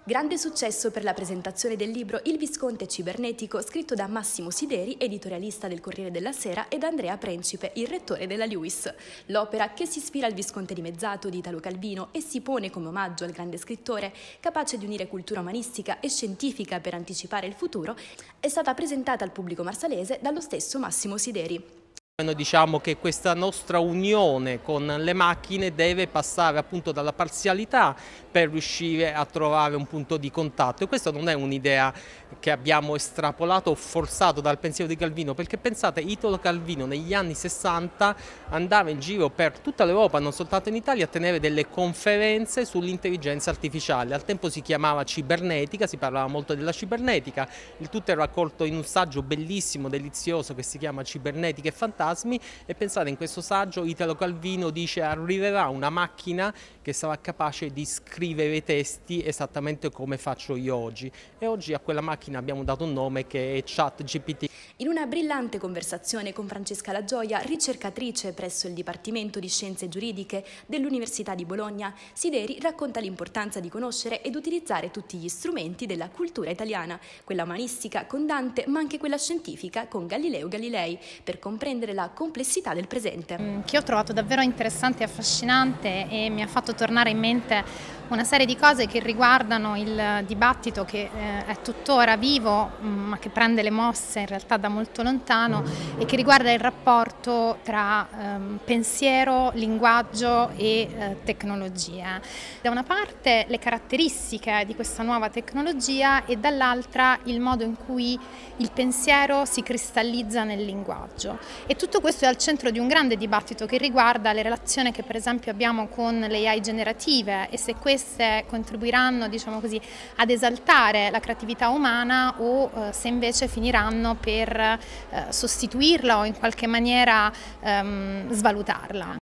Grande successo per la presentazione del libro Il Visconte Cibernetico, scritto da Massimo Sideri, editorialista del Corriere della Sera, ed Andrea Principe, il rettore della LUISS. L'opera, che si ispira al Visconte dimezzato di Italo Calvino e si pone come omaggio al grande scrittore, capace di unire cultura umanistica e scientifica per anticipare il futuro, è stata presentata al pubblico marsalese dallo stesso Massimo Sideri. Noi diciamo che questa nostra unione con le macchine deve passare appunto dalla parzialità per riuscire a trovare un punto di contatto, e questa non è un'idea che abbiamo estrapolato o forzato dal pensiero di Calvino, perché pensate, Italo Calvino negli anni 60 andava in giro per tutta l'Europa, non soltanto in Italia, a tenere delle conferenze sull'intelligenza artificiale. Al tempo si chiamava cibernetica, si parlava molto della cibernetica, il tutto è raccolto in un saggio bellissimo, delizioso, che si chiama Cibernetica e Fantasmi. E pensate, in questo saggio Italo Calvino dice: arriverà una macchina che sarà capace di scrivere testi esattamente come faccio io oggi, e oggi a quella macchina abbiamo dato un nome che è ChatGPT. In una brillante conversazione con Francesca La Gioia, ricercatrice presso il Dipartimento di Scienze Giuridiche dell'Università di Bologna, Sideri racconta l'importanza di conoscere ed utilizzare tutti gli strumenti della cultura italiana, quella umanistica con Dante, ma anche quella scientifica con Galileo Galilei, per comprendere la complessità del presente. Che ho trovato davvero interessante e affascinante, e mi ha fatto tornare in mente una serie di cose che riguardano il dibattito che è tuttora vivo, ma che prende le mosse in realtà da molto lontano, e che riguarda il rapporto tra pensiero, linguaggio e tecnologia. Da una parte le caratteristiche di questa nuova tecnologia, e dall'altra il modo in cui il pensiero si cristallizza nel linguaggio. E tutto questo è al centro di un grande dibattito che riguarda le relazioni che per esempio abbiamo con le AI generative, e se queste contribuiranno, diciamo così, ad esaltare la creatività umana, o se invece finiranno per sostituirla o in qualche maniera svalutarla.